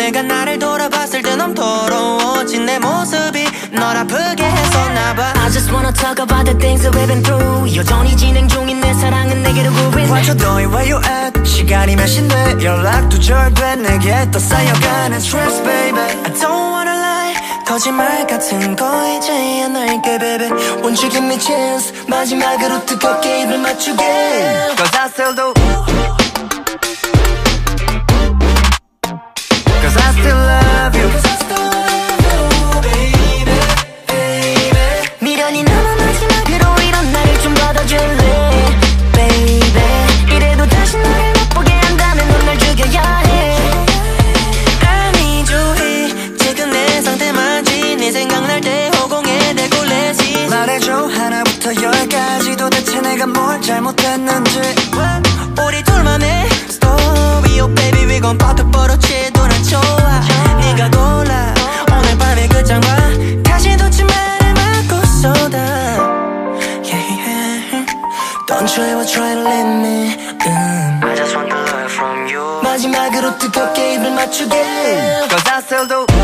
내가 나를 돌아봤을 때 너무 더러워진 내 모습이 널 아프게 했었나봐. I just wanna talk about the things that we've been through. 여전히 진행 중인 내 사랑은 내게로 구했네. What's your doing, where you at? 시간이 몇 시인데 연락도 절돼 내게 또 쌓여가는 stress baby. I don't wanna lie, 거짓말 같은 거 이제 안 할게 baby. Won't you give me chance, 마지막으로 뜨겁게 입을 맞추게. Cause I still do, cause I still love you. Cause I still love you baby, baby. 미련이 남아 마지막으로 이런 나를 좀 받아줄래 baby. 이래도 다시 너를 못 보게 한다면 넌 날 죽여야 해. I need you here, 지금 내 상태만지 네 생각날 때 허공에 대고 레지. 말해줘 하나부터 열까지 도대체 내가 뭘 잘못했는지. 우리 둘만의 story, oh baby we gon' 버터 벌어치도 난 좋아. 네가 골라 오늘 밤의 그 장과 다시 놓지 말을 막고 쏟아. Yeah, yeah. Don't you ever try to leave me. I just want the love from you. 마지막으로 뜨겁게 입을 맞추게. Cause I still do.